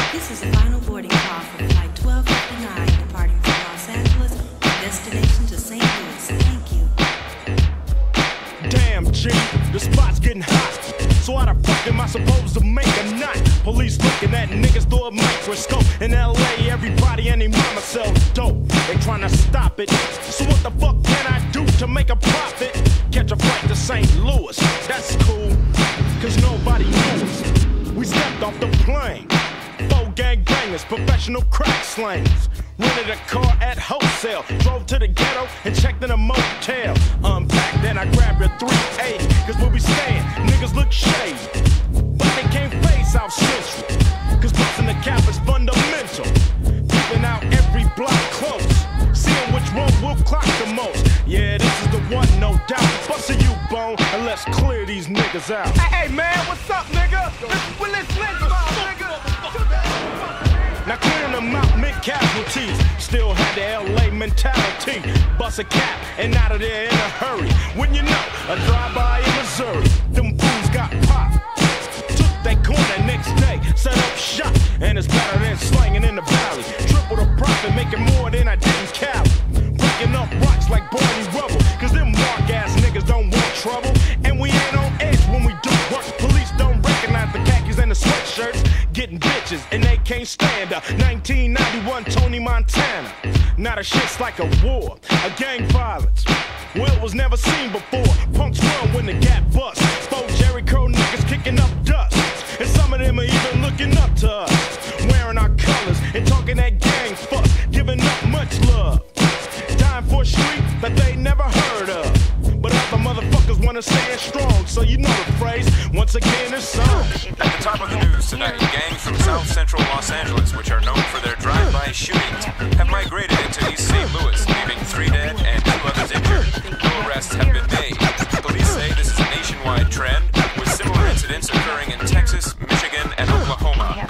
This is a final boarding call for flight 1259 departing from Los Angeles with destination to St. Louis. Thank you. Damn, G, the spot's getting hot. So how the fuck am I supposed to make a knot? Police looking at niggas through a microscope. In LA, everybody and their mama sells dope. They tryna stop it. So what the fuck can I do to make a profit? Catch a flight to St. Louis. That's cool, cause nobody knows. We stepped off the plane. 4 gangbangers, professional crack slangers. Rented a car at wholesale. Drove to the ghetto and checked in a motel. Unpacked, then I grabbed a 380. Cause where we staying, niggas look shady. But they can't face South Central. Cause busting the cap is fundamental. Peeping out every block close. Seeing which one will clock the most. Yeah, this is the one, no doubt. Bust a U-bone and let's clear these niggas out. Hey, man, what's up, nigga? Let's nigga. Now clearing them out, mid-casualties. Still had the LA mentality. Bust a cap and out of there in a hurry. When you know, a drive-by in Missouri. Them fools got popped. Took that corner next day, set up shop. And it's better than slanging in the valley. Triple the profit, making more than I did in Cali. Breaking up rocks like Barney Rubble. Cause them mark-ass niggas don't want trouble. And we ain't on edge when we do work. Police don't recognize the khakis and the sweatshirts. Getting bitches and they can't stand her. 1991 Tony Montana. Now the shit's like a war, a gang violence. Well, it was never seen before. Punks run when the gap busts. 4 Jerry Curl niggas kicking up dust. And some of them are even looking up to us. Wearing our colors and talking that gang fuck. Giving up much love. Dying for a street that they never heard of. But other motherfuckers wanna stand strong. So you know the phrase, once again it's on. At the top of the news tonight, gangs from South Central Los Angeles, which are known for their drive-by shootings, have migrated into East St. Louis, leaving 3 dead and 2 others injured. No arrests have been made. Police say this is a nationwide trend, with similar incidents occurring in Texas, Michigan, and Oklahoma.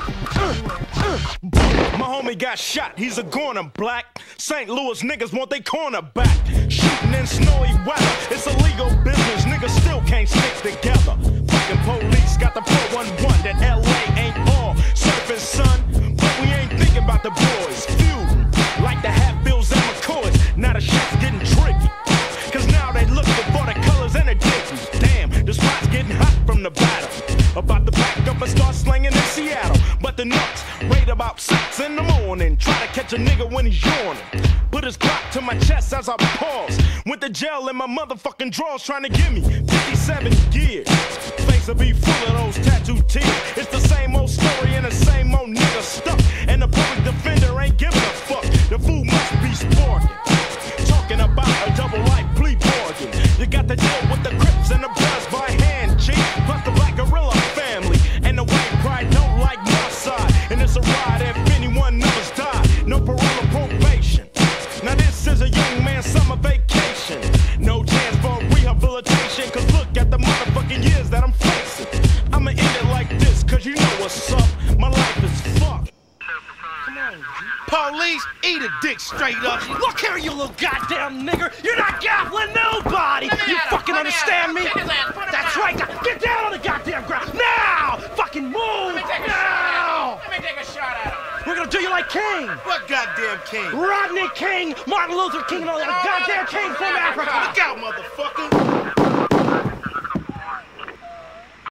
My homie got shot, he's a goner, black. St. Louis niggas want they corner back. Shooting in snowy weather, it's illegal business, niggas still can't stick together. Fucking police got the 411 that LA ain't all surfing, son. But we ain't thinking about the boys feuding like the Hatfields and McCoys. Now the shit's getting tricky, cause now they looking for the colors and the dickies. Damn, the spot's getting hot from the battle. About to back up and start slanging in Seattle. But the nuts wait about 6 in the morning. Try to catch a nigga when he's yawning. Put his Glock to my chest as I pause. Went to jail in my motherfucking drawers trying to give me 57 years. Face will be full of those tattoo tears. It's the same old story and the same old nigga stuck. And the public defender ain't giving a fuck. The fool must be sporting. Talking about a double life plea bargain. You got to deal with the Crips and the Bloods by hand, G. Plus the Black Gorilla family. And the white pride don't like my side. And it's a ride if anyone others die. No parole or probation. Now this is a young man's summer vacation. No chance for rehabilitation. Cause look at the motherfucking years that I'm facing. I'ma end it like this, cause you know what's up. My life is fucked. Police, eat a dick straight up. Look here, you little goddamn nigger. You're not gaffling nobody. You fucking understand me? That's right. Now, get down on the goddamn ground. Now! Fucking move! Now! Let me take a shot at him. We're gonna do you like King. What goddamn King? Rodney King, Martin Luther King, and all that goddamn King from Africa. Look out, motherfucker.